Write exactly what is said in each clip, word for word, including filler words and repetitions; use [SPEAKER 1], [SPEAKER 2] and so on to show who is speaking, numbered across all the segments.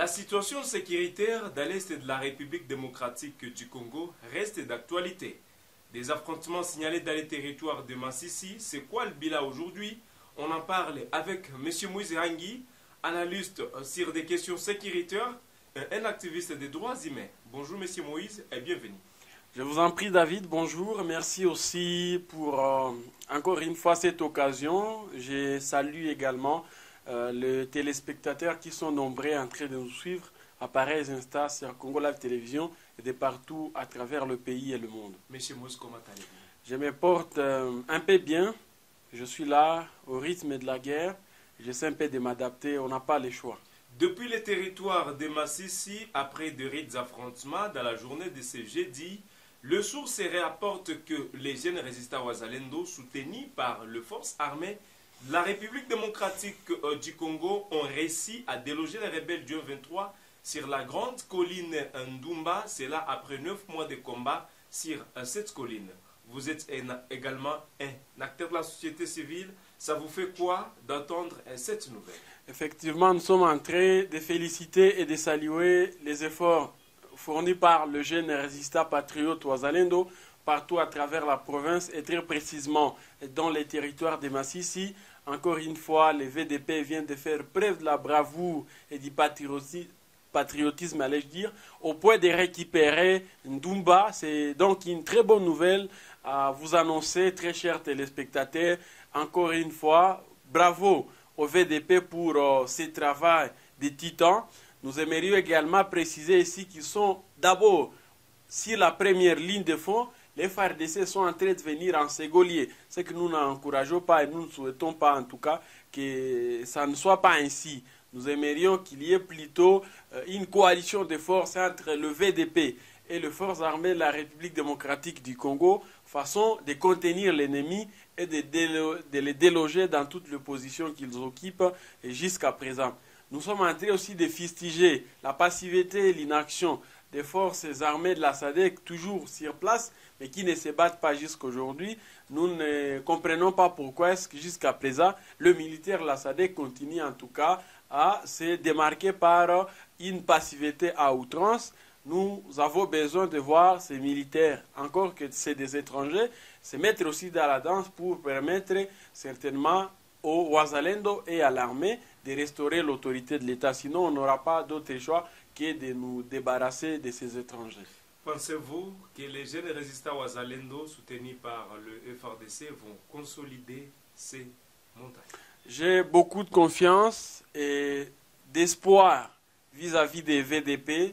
[SPEAKER 1] La situation sécuritaire dans l'Est de la République démocratique du Congo reste d'actualité. Des affrontements signalés dans les territoires de Massissi, c'est quoi le bilan aujourd'hui? On en parle avec M. Moïse Hangui, analyste sur des questions sécuritaires, un activiste des droits humains. Bonjour M. Moïse et bienvenue.
[SPEAKER 2] Je vous en prie David, bonjour. Merci aussi pour euh, encore une fois cette occasion. Je salue également euh, les téléspectateurs qui sont nombreux en train de nous suivre à pareils instants sur Congo Live Télévision et de partout à travers le pays et le monde.
[SPEAKER 1] Monsieur Moïse, comment allez-vous?
[SPEAKER 2] Je me porte euh, un peu bien. Je suis là au rythme de la guerre. J'essaie un peu de m'adapter, on n'a pas le choix.
[SPEAKER 1] Depuis les territoires de Massissi, après de rites affrontements dans la journée de ce jeudi, le source rapporte que les jeunes résistants Wazalendo, soutenus par les forces armées de la République démocratique du Congo, ont réussi à déloger les rebelles du M vingt-trois sur la grande colline Ndumba, c'est là après neuf mois de combat sur cette colline. Vous êtes également un acteur de la société civile. Ça vous fait quoi d'entendre cette nouvelle?
[SPEAKER 2] Effectivement, nous sommes en train de féliciter et de saluer les efforts fournis par le jeune résistant patriote Wazalendo partout à travers la province et très précisément dans les territoires de Massissi. Encore une fois, le V D P vient de faire preuve de la bravoure et du patriotisme, patriotisme allais-je dire, au point de récupérer Ndumba. C'est donc une très bonne nouvelle à vous annoncer, très chers téléspectateurs. Encore une fois, bravo au V D P pour euh, ce travail de titans. Nous aimerions également préciser ici qu'ils sont d'abord sur la première ligne de fond. Les F A R D C sont en train de venir en ségolier. Ce que nous n'encourageons pas et nous ne souhaitons pas en tout cas que ça ne soit pas ainsi. Nous aimerions qu'il y ait plutôt une coalition de forces entre le V D P et les forces armées de la République démocratique du Congo, façon de contenir l'ennemi et de, délo de les déloger dans toutes les positions qu'ils occupent jusqu'à présent. Nous sommes en train aussi de fustiger la passivité et l'inaction des forces armées de la S A D C, toujours sur place, mais qui ne se battent pas jusqu'à aujourd'hui. Nous ne comprenons pas pourquoi est-ce que jusqu'à présent, le militaire de la S A D C continue en tout cas à se démarquer par une passivité à outrance. Nous avons besoin de voir ces militaires, encore que c'est des étrangers, se mettre aussi dans la danse pour permettre certainement au Wazalendo et à l'armée de restaurer l'autorité de l'État. Sinon, on n'aura pas d'autre choix que de nous débarrasser de ces étrangers.
[SPEAKER 1] Pensez-vous que les jeunes résistants Wazalendo, soutenus par le F R D C, vont consolider ces montagnes?
[SPEAKER 2] J'ai beaucoup de confiance et d'espoir vis-à-vis des V D P.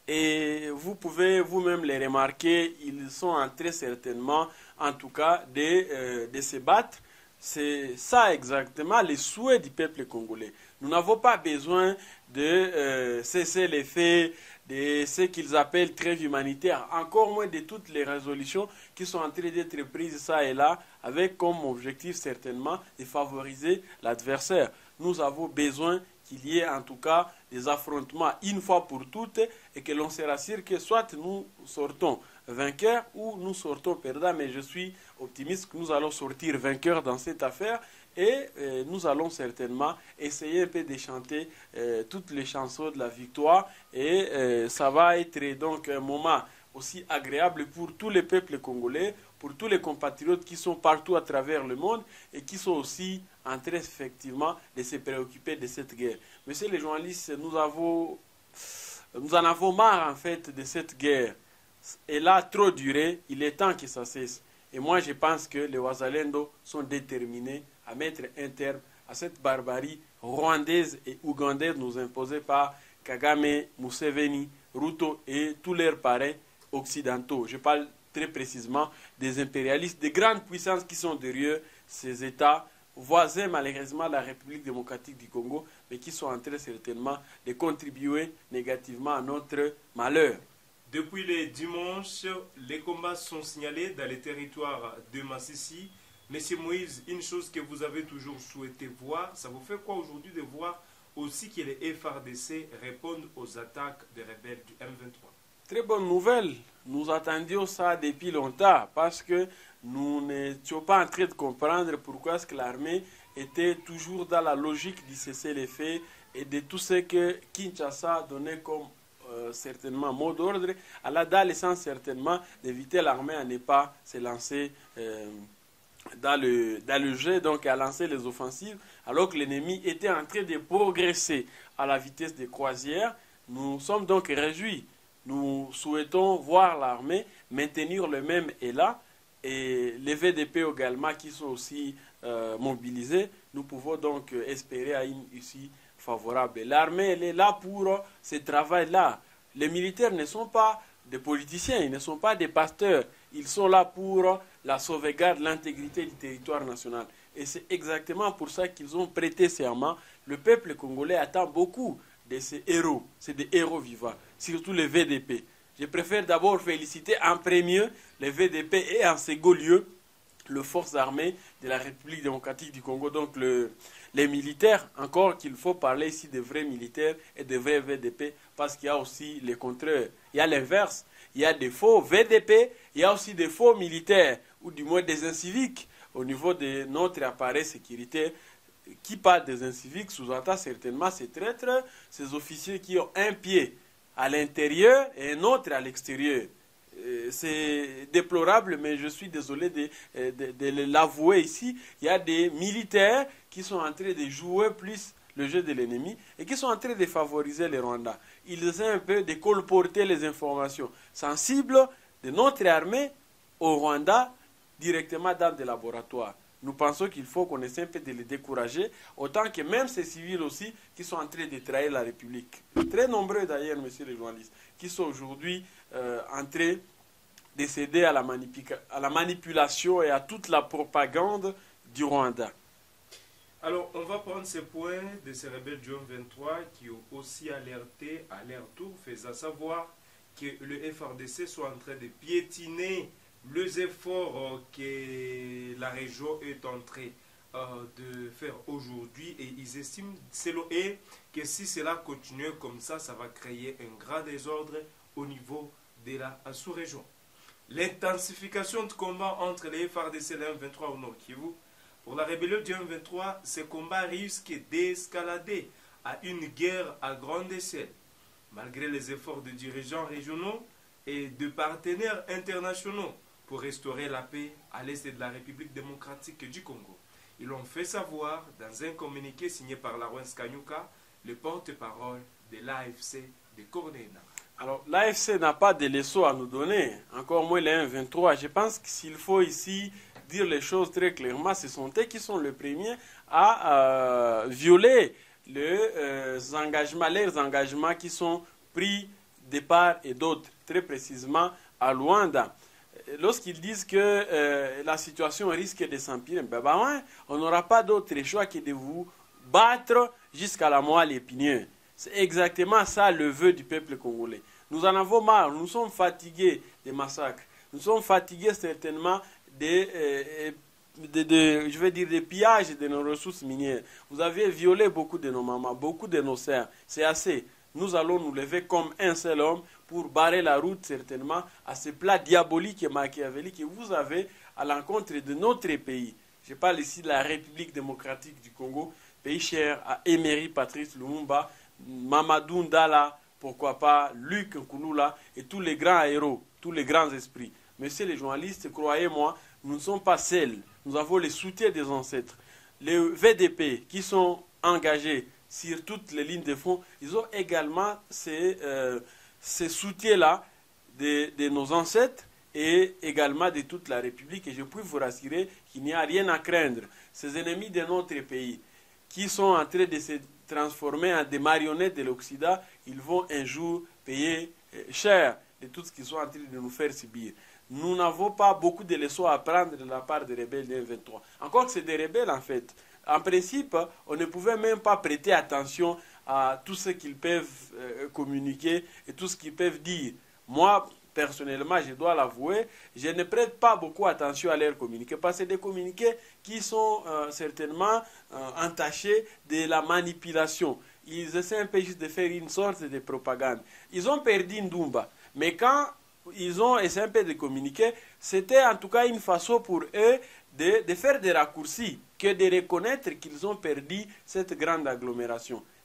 [SPEAKER 2] Et vous pouvez vous-même les remarquer, ils sont en train certainement, en tout cas, de, euh, de se battre. C'est ça exactement les souhaits du peuple congolais. Nous n'avons pas besoin de euh, cesser les faits, de ce qu'ils appellent trêve humanitaire, encore moins de toutes les résolutions qui sont en train d'être prises ça et là, avec comme objectif certainement de favoriser l'adversaire. Nous avons besoin qu'il y ait en tout cas des affrontements une fois pour toutes et que l'on se rassure que soit nous sortons vainqueurs ou nous sortons perdants, mais je suis optimiste que nous allons sortir vainqueurs dans cette affaire et euh, nous allons certainement essayer un peu de chanter euh, toutes les chansons de la victoire et euh, ça va être donc un moment aussi agréable pour tous les peuples congolais, pour tous les compatriotes qui sont partout à travers le monde et qui sont aussi en train effectivement de se préoccuper de cette guerre. Monsieur les journalistes, nous, avons, nous en avons marre en fait de cette guerre. Elle a trop duré, il est temps que ça cesse. Et moi je pense que les Wazalendo sont déterminés à mettre un terme à cette barbarie rwandaise et ougandaise nous imposée par Kagame, Museveni, Ruto et tous leurs parrains occidentaux. Je parle très précisément des impérialistes, des grandes puissances qui sont derrière ces États voisins malheureusement de la République démocratique du Congo, mais qui sont en train certainement de contribuer négativement à notre malheur.
[SPEAKER 1] Depuis le dimanche, les combats sont signalés dans les territoires de Massissi. Monsieur Moïse, une chose que vous avez toujours souhaité voir, ça vous fait quoi aujourd'hui de voir aussi que les F R D C répondent aux attaques des rebelles du M vingt-trois?
[SPEAKER 2] Très bonne nouvelle. Nous attendions ça depuis longtemps parce que nous n'étions pas en train de comprendre pourquoi est-ce que l'armée était toujours dans la logique du cessez-le-feu et de tout ce que Kinshasa donnait comme euh, certainement mot d'ordre, à l'adolescence certainement d'inviter l'armée à ne pas se lancer euh, dans, le, dans le jeu, donc à lancer les offensives, alors que l'ennemi était en train de progresser à la vitesse de croisière. Nous sommes donc réjouis. Nous souhaitons voir l'armée maintenir le même élan et les V D P également qui sont aussi euh, mobilisés. Nous pouvons donc espérer à une issue favorable. L'armée, elle est là pour ce travail-là. Les militaires ne sont pas des politiciens, ils ne sont pas des pasteurs. Ils sont là pour la sauvegarde, l'intégrité du territoire national. Et c'est exactement pour ça qu'ils ont prêté serment. Le peuple congolais attend beaucoup de ces héros. C'est des héros vivants, surtout les V D P. Je préfère d'abord féliciter en premier les V D P et en second lieu les forces armées de la République démocratique du Congo, donc le, les militaires, encore qu'il faut parler ici de vrais militaires et de vrais V D P, parce qu'il y a aussi les contraires. Il y a l'inverse, il y a des faux V D P, il y a aussi des faux militaires, ou du moins des inciviques au niveau de notre appareil sécuritaire. Qui parle des inciviques sous-entend certainement ces traîtres, ces officiers qui ont un pied à l'intérieur et un autre à l'extérieur. C'est déplorable, mais je suis désolé de, de, de l'avouer ici. Il y a des militaires qui sont en train de jouer plus le jeu de l'ennemi et qui sont en train de favoriser les Rwandais. Ils essaient un peu de colporter les informations sensibles de notre armée au Rwanda directement dans des laboratoires. Nous pensons qu'il faut qu'on essaie un peu de les décourager, autant que même ces civils aussi qui sont en train de trahir la République. Très nombreux d'ailleurs, messieurs les journalistes, qui sont aujourd'hui euh, en train de céder à la, à la manipulation et à toute la propagande du Rwanda.
[SPEAKER 1] Alors, on va prendre ces points de ces rebelles du M vingt-trois qui ont aussi alerté à leur tour, faisant savoir que le F R D C soit en train de piétiner les efforts que la région est en train euh, de faire aujourd'hui, et ils estiment, selon eux, que si cela continue comme ça, ça va créer un grand désordre au niveau de la sous-région. L'intensification de combat entre les F R D C et le M vingt-trois au Nord Kivu, pour la rébellion du M vingt-trois, ces combats risquent d'escalader à une guerre à grande échelle. Malgré les efforts de dirigeants régionaux et de partenaires internationaux pour restaurer la paix à l'est de la République démocratique du Congo. Ils l'ont fait savoir dans un communiqué signé par Lawrence Kanyuka, le porte-parole de l'A F C de Cornéna.
[SPEAKER 2] Alors, l'A F C n'a pas de leçons à nous donner, encore moins les M vingt-trois. Je pense que s'il faut ici dire les choses très clairement, ce sont eux qui sont les premiers à euh, violer les, euh, engagements, leurs engagements qui sont pris de part et d'autre, très précisément à Luanda. Lorsqu'ils disent que euh, la situation risque de s'empirer, ben, ben ouais, on n'aura pas d'autre choix que de vous battre jusqu'à la moelle épinière. C'est exactement ça le vœu du peuple congolais. Nous en avons marre, nous sommes fatigués des massacres, nous sommes fatigués certainement des, euh, de, de, je vais dire, des pillages de nos ressources minières. Vous avez violé beaucoup de nos mamans, beaucoup de nos sœurs, c'est assez. Nous allons nous lever comme un seul homme pour barrer la route certainement à ce plat diabolique et machiavélique que vous avez à l'encontre de notre pays. Je parle ici de la République démocratique du Congo, pays cher à Emery Patrice Lumumba, Mamadou Ndala, pourquoi pas Luc Nkulula et tous les grands héros, tous les grands esprits. Messieurs les journalistes, croyez-moi, nous ne sommes pas seuls. Nous avons le soutien des ancêtres. Les V D P qui sont engagés sur toutes les lignes de front, ils ont également ces, euh, ces soutiens-là de, de nos ancêtres et également de toute la République. Et je puis vous rassurer qu'il n'y a rien à craindre. Ces ennemis de notre pays qui sont en train de se transformer en des marionnettes de l'Occident, ils vont un jour payer cher de tout ce qu'ils sont en train de nous faire subir. Nous n'avons pas beaucoup de leçons à apprendre de la part des rebelles du M vingt-trois. Encore que c'est des rebelles en fait. En principe, on ne pouvait même pas prêter attention à tout ce qu'ils peuvent euh, communiquer et tout ce qu'ils peuvent dire. Moi, personnellement, je dois l'avouer, je ne prête pas beaucoup attention à leurs communiqués parce que c'est des communiqués qui sont euh, certainement euh, entachés de la manipulation. Ils essaient un peu juste de faire une sorte de propagande. Ils ont perdu Ndumba, mais quand ils ont essayé un peu de communiquer, c'était en tout cas une façon pour eux de, de faire des raccourcis, que de reconnaître qu'ils ont perdu cette grande agglomération.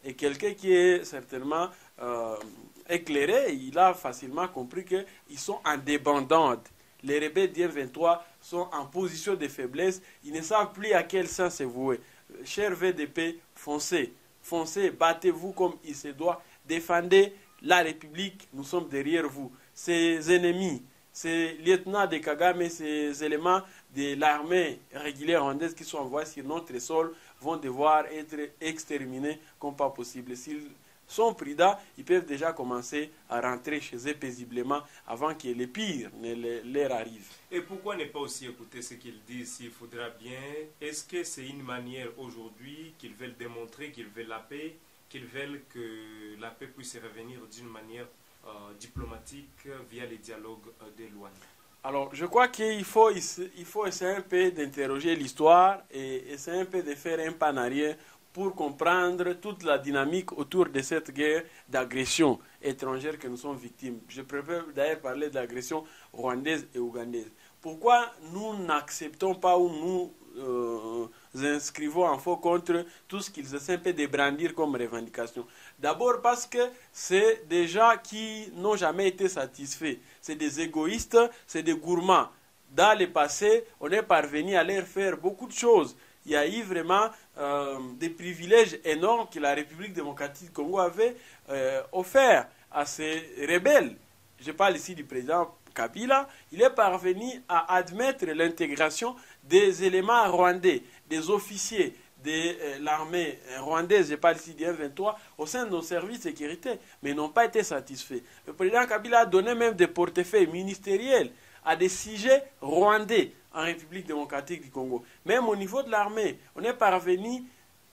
[SPEAKER 2] Et quelqu'un qui est certainement euh, éclairé, il a facilement compris qu'ils sont en débandade. Les rebelles du M vingt-trois sont en position de faiblesse. Ils ne savent plus à quel sens se vouer. Chers V D P, foncez. Foncez, battez-vous comme il se doit. Défendez la République. Nous sommes derrière vous. Ces ennemis, ces lieutenants de Kagame, ces éléments de l'armée régulière rwandaise qui sont envoyés sur notre sol vont devoir être exterminés comme pas possible. S'ils sont prudents, ils peuvent déjà commencer à rentrer chez eux paisiblement avant que le pire ne leur arrive.
[SPEAKER 1] Et pourquoi ne pas aussi écouter ce qu'ils disent s'il faudra bien? Est-ce que c'est une manière aujourd'hui qu'ils veulent démontrer qu'ils veulent la paix, qu'ils veulent que la paix puisse revenir d'une manière euh, diplomatique via les dialogues euh, de Luanda?
[SPEAKER 2] Alors, je crois qu'il faut, il faut essayer un peu d'interroger l'histoire et essayer un peu de faire un pas en arrière pour comprendre toute la dynamique autour de cette guerre d'agression étrangère que nous sommes victimes. Je préfère d'ailleurs parler de l'agression rwandaise et ougandaise. Pourquoi nous n'acceptons pas ou nous euh, inscrivons en faux contre tout ce qu'ils essaient un peu de brandir comme revendication? D'abord parce que c'est des gens qui n'ont jamais été satisfaits. C'est des égoïstes, c'est des gourmands. Dans le passé, on est parvenu à leur faire beaucoup de choses. Il y a eu vraiment euh, des privilèges énormes que la République démocratique du Congo avait euh, offerts à ces rebelles. Je parle ici du président Kabila. Il est parvenu à admettre l'intégration des éléments rwandais, des officiers de euh, l'armée rwandaise, je parle ici du M vingt-trois, au sein de nos services de sécurité, mais ils n'ont pas été satisfaits. Le président Kabila a donné même des portefeuilles ministériels à des sujets rwandais en République démocratique du Congo. Même au niveau de l'armée, on est parvenu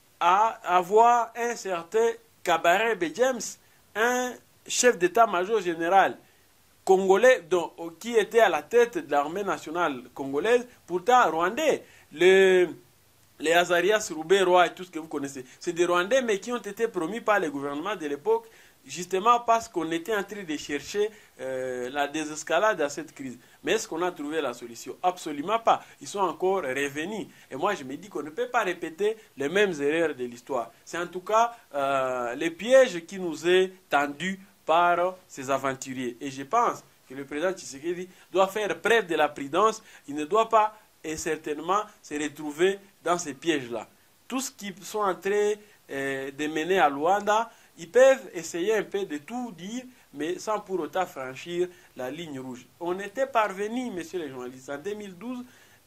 [SPEAKER 2] à avoir un certain Kabarebe James, un chef d'état-major général congolais donc, qui était à la tête de l'armée nationale congolaise, pourtant rwandais. Le, les Azarias Roubaix-Roy et tout ce que vous connaissez, c'est des Rwandais mais qui ont été promis par le gouvernement de l'époque justement parce qu'on était en train de chercher euh, la désescalade à cette crise. Mais est-ce qu'on a trouvé la solution? Absolument pas. Ils sont encore revenus. Et moi, je me dis qu'on ne peut pas répéter les mêmes erreurs de l'histoire. C'est en tout cas euh, le piège qui nous est tendu par ces aventuriers. Et je pense que le président Tshisekedi doit faire preuve de la prudence. Il ne doit pas et certainement se retrouver dans ces pièges-là. Tout ce qu'ils sont en train euh, de mener à Luanda, ils peuvent essayer un peu de tout dire, mais sans pour autant franchir la ligne rouge. On était parvenu, messieurs les journalistes, en deux mille douze,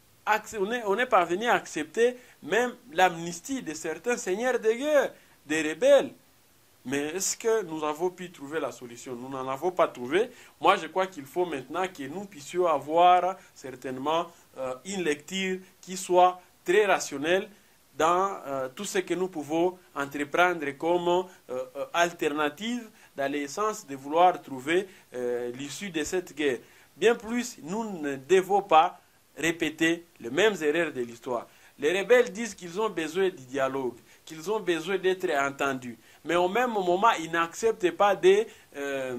[SPEAKER 2] on est, on est parvenu à accepter même l'amnistie de certains seigneurs de guerre, des rebelles. Mais est-ce que nous avons pu trouver la solution? Nous n'en avons pas trouvé. Moi, je crois qu'il faut maintenant que nous puissions avoir certainement euh, une lecture qui soit très rationnelle dans euh, tout ce que nous pouvons entreprendre comme euh, euh, alternative dans le sens de vouloir trouver euh, l'issue de cette guerre. Bien plus, nous ne devons pas répéter les mêmes erreurs de l'histoire. Les rebelles disent qu'ils ont besoin du dialogue, qu'ils ont besoin d'être entendus. Mais au même moment, ils n'acceptent pas de, euh,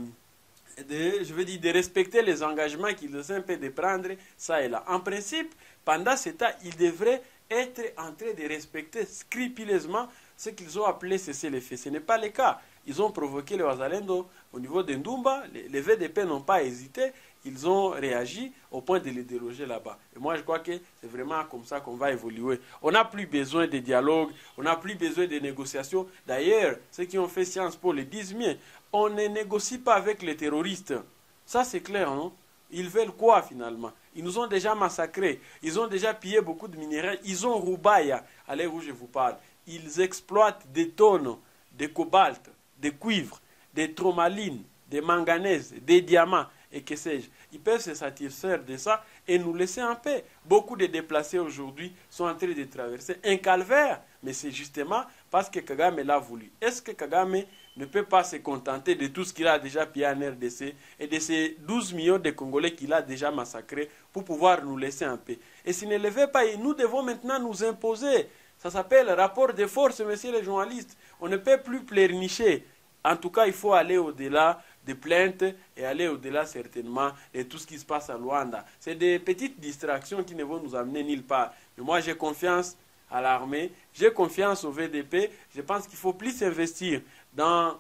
[SPEAKER 2] de, je veux dire, de respecter les engagements qu'ils essaient un peu de prendre, ça et là. En principe, pendant ce temps, ils devraient être en train de respecter scrupuleusement ce qu'ils ont appelé cessez-le-feu. Ce n'est pas le cas. Ils ont provoqué le Wazalendo au niveau de Ndumba. Les, les V D P n'ont pas hésité. Ils ont réagi au point de les déloger là-bas. Et moi, je crois que c'est vraiment comme ça qu'on va évoluer. On n'a plus besoin de dialogue, on n'a plus besoin de négociations. D'ailleurs, ceux qui ont fait Sciences Po le disent bien, on ne négocie pas avec les terroristes. Ça, c'est clair, non? Ils veulent quoi, finalement? Ils nous ont déjà massacrés. Ils ont déjà pillé beaucoup de minéraux. Ils ont Roubaïa, à l'heure où je vous parle. Ils exploitent des tonnes de cobalt, de cuivre, des tromalines, des manganèses, des diamants. Et que sais-je, ils peuvent se satisfaire de ça et nous laisser en paix. Beaucoup de déplacés aujourd'hui sont en train de traverser un calvaire, mais c'est justement parce que Kagame l'a voulu. Est-ce que Kagame ne peut pas se contenter de tout ce qu'il a déjà pillé en R D C et de ces douze millions de Congolais qu'il a déjà massacrés pour pouvoir nous laisser en paix? Et s'il ne le veut pas, nous devons maintenant nous imposer. Ça s'appelle rapport de force, messieurs les journalistes. On ne peut plus pleurnicher. En tout cas, il faut aller au-delà des plaintes et aller au-delà certainement de tout ce qui se passe à Luanda. C'est des petites distractions qui ne vont nous amener nulle part. Mais moi, j'ai confiance à l'armée. J'ai confiance au V D P. Je pense qu'il faut plus investir dans,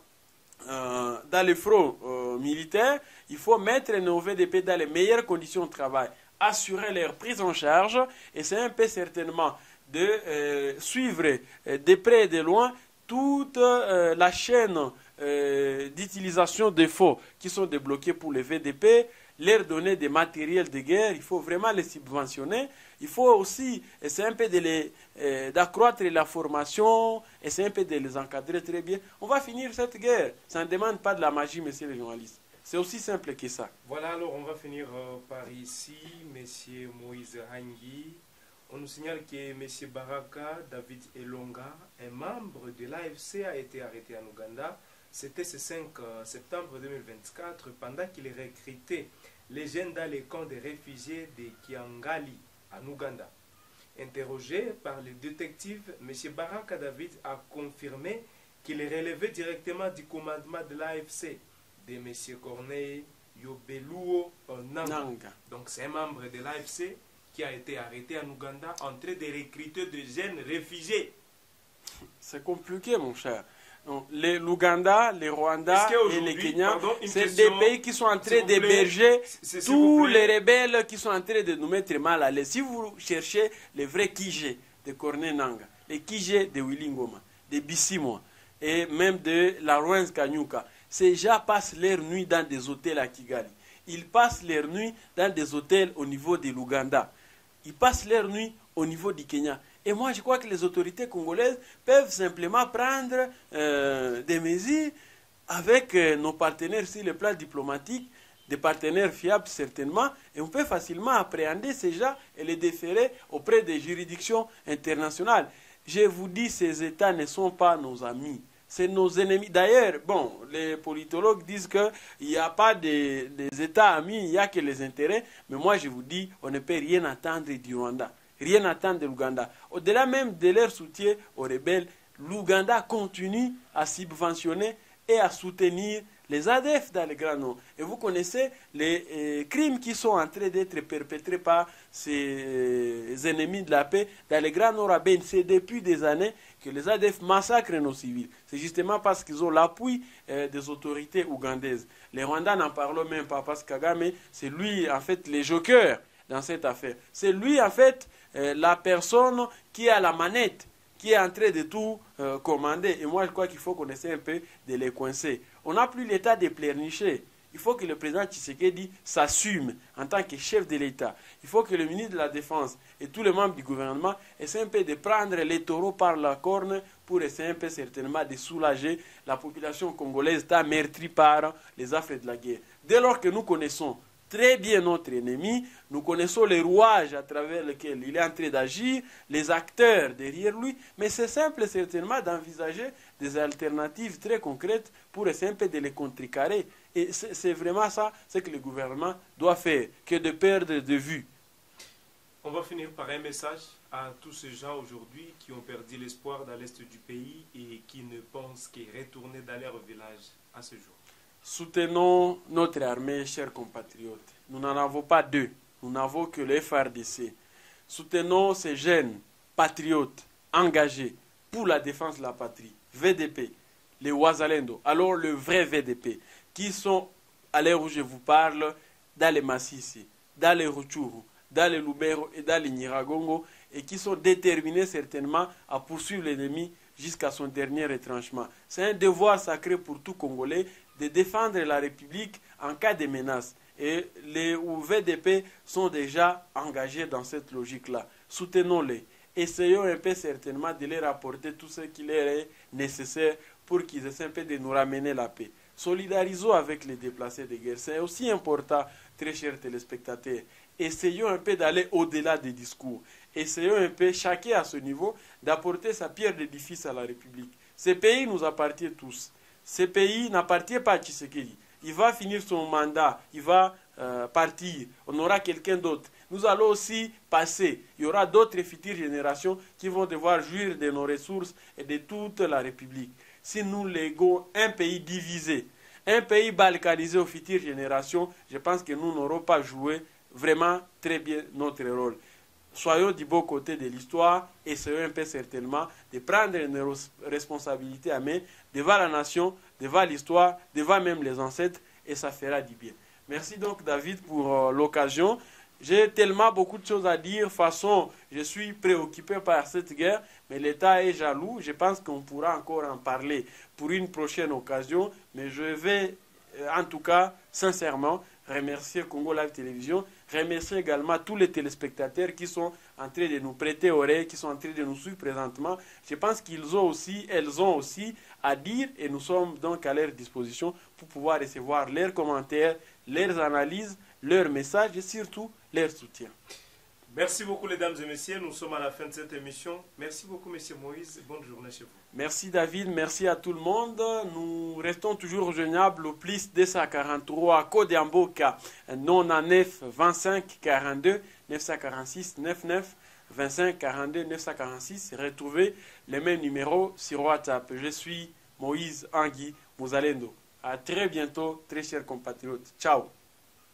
[SPEAKER 2] euh, dans les fronts euh, militaires. Il faut mettre nos V D P dans les meilleures conditions de travail, assurer leur prise en charge. Et c'est un peu certainement de euh, suivre euh, de près et de loin toute euh, la chaîne euh, d'utilisation des faux qui sont débloqués pour les V D P, leur donner des matériels de guerre, il faut vraiment les subventionner. Il faut aussi essayer un peu de les, euh, d'accroître la formation, essayer un peu de les encadrer très bien. On va finir cette guerre. Ça ne demande pas de la magie, messieurs les journalistes. C'est aussi simple que ça.
[SPEAKER 1] Voilà, alors on va finir euh, par ici, monsieur Moïse Hangui. On nous signale que M. Baraka David Elonga, un membre de l'A F C, a été arrêté en Ouganda. C'était ce cinq septembre deux mille vingt-quatre, pendant qu'il recrutait les jeunes dans les camps des réfugiés de Kiangali, en Ouganda. Interrogé par le détective, M. Baraka David a confirmé qu'il est relevé directement du commandement de l'A F C, de M. Corneille Yobeluo Nanga. Nanga. Donc c'est un membre de l'A F C qui a été arrêté en Ouganda en train de recruter des jeunes réfugiés.
[SPEAKER 2] C'est compliqué, mon cher. L'Ouganda, les Rwanda et les Kenya, c'est des pays qui sont en train d'héberger tous les rebelles qui sont en train de nous mettre mal à l'aise. Si vous cherchez les vrais Kije de Corneille Nanga, les Kije de Willy Ngoma, de Bissimo et même de la Rwens Kanyuka, ces gens passent leur nuit dans des hôtels à Kigali. Ils passent leur nuit dans des hôtels au niveau de l'Ouganda. Ils passent leur nuit au niveau du Kenya. Et moi, je crois que les autorités congolaises peuvent simplement prendre euh, des mesures avec euh, nos partenaires sur le plan diplomatique, des partenaires fiables certainement, et on peut facilement appréhender ces gens et les déférer auprès des juridictions internationales. Je vous dis, ces États ne sont pas nos amis. C'est nos ennemis. D'ailleurs, bon, les politologues disent qu'il n'y a pas de, des États amis, il n'y a que les intérêts. Mais moi, je vous dis, on ne peut rien attendre du Rwanda, rien attendre de l'Ouganda. Au-delà même de leur soutien aux rebelles, l'Ouganda continue à subventionner et à soutenir les A D F dans le Grand Nord. Et vous connaissez les euh, crimes qui sont en train d'être perpétrés par ces euh, ennemis de la paix dans le Grand Nord à Ben. C'est depuis des années que les A D F massacrent nos civils. C'est justement parce qu'ils ont l'appui euh, des autorités ougandaises. Les Rwandais n'en parlent même pas parce que Kagame, c'est lui en fait le joker dans cette affaire. C'est lui en fait euh, la personne qui a la manette, qui est en train de tout euh, commander. Et moi, je crois qu'il faut qu'on essaie un peu de les coincer. On n'a plus l'état de pleurnicher. Il faut que le président Tshisekedi s'assume en tant que chef de l'État. Il faut que le ministre de la Défense et tous les membres du gouvernement essaient un peu de prendre les taureaux par la corne pour essayer un peu certainement de soulager la population congolaise tant meurtrie par les affres de la guerre. Dès lors que nous connaissons très bien notre ennemi, nous connaissons les rouages à travers lesquels il est en train d'agir, les acteurs derrière lui, mais c'est simple certainement d'envisager des alternatives très concrètes pour essayer un peu de les contrecarrer. Et c'est vraiment ça, ce que le gouvernement doit faire, que de perdre de vue.
[SPEAKER 1] On va finir par un message à tous ces gens aujourd'hui qui ont perdu l'espoir dans l'est du pays et qui ne pensent qu'à retourner dans leur village à ce jour.
[SPEAKER 2] Soutenons notre armée, chers compatriotes. Nous n'en avons pas deux. Nous n'avons que le F R D C. Soutenons ces jeunes patriotes engagés pour la défense de la patrie. V D P, les Wazalendo, alors le vrai V D P, qui sont, à l'heure où je vous parle, dans les Massissi, dans les Rutshuru, dans les Lubero et dans les Nyiragongo, et qui sont déterminés certainement à poursuivre l'ennemi jusqu'à son dernier retranchement. C'est un devoir sacré pour tout Congolais de défendre la République en cas de menace. Et les V D P sont déjà engagés dans cette logique-là. Soutenons-les. Essayons un peu certainement de leur apporter tout ce qui leur est nécessaire pour qu'ils essaient un peu de nous ramener la paix. Solidarisons avec les déplacés de guerre. C'est aussi important, très chers téléspectateurs. Essayons un peu d'aller au-delà des discours. Essayons un peu, chacun à ce niveau, d'apporter sa pierre d'édifice à la République. Ces pays nous appartiennent tous. Ces pays n'appartiennent pas à Tshisekedi. Il va finir son mandat, il va euh, partir. On aura quelqu'un d'autre. Nous allons aussi passer. Il y aura d'autres futures générations qui vont devoir jouir de nos ressources et de toute la République. Si nous léguons un pays divisé, un pays balkanisé aux futures générations, je pense que nous n'aurons pas joué vraiment très bien notre rôle. soyons du beau côté de l'histoire, essayons un peu certainement de prendre nos responsabilités à main devant la nation, devant l'histoire, devant même les ancêtres, et ça fera du bien. Merci donc David pour euh, l'occasion. J'ai tellement beaucoup de choses à dire. De toute façon, je suis préoccupé par cette guerre, mais l'État est jaloux. Je pense qu'on pourra encore en parler pour une prochaine occasion, mais je vais euh, en tout cas, sincèrement, remercier Congo Live Télévision, remercier également tous les téléspectateurs qui sont en train de nous prêter oreille, qui sont en train de nous suivre présentement. Je pense qu'ils ont aussi, elles ont aussi à dire et nous sommes donc à leur disposition pour pouvoir recevoir leurs commentaires, leurs analyses, leurs messages et surtout leur soutien.
[SPEAKER 1] Merci beaucoup, mesdames et messieurs. Nous sommes à la fin de cette émission. Merci beaucoup, monsieur Moïse. Bonne journée chez vous.
[SPEAKER 2] Merci, David. Merci à tout le monde. Nous restons toujours joignables au plus deux cent quarante-trois Kodéamboka quatre-vingt-neuf vingt-cinq quarante-deux neuf cent quarante-six quatre-vingt-neuf vingt-cinq quarante-deux neuf cent quarante-six. Retrouvez les mêmes numéros sur WhatsApp. Je suis Moïse Angui Mouzalendo. À très bientôt, très chers compatriotes. Ciao.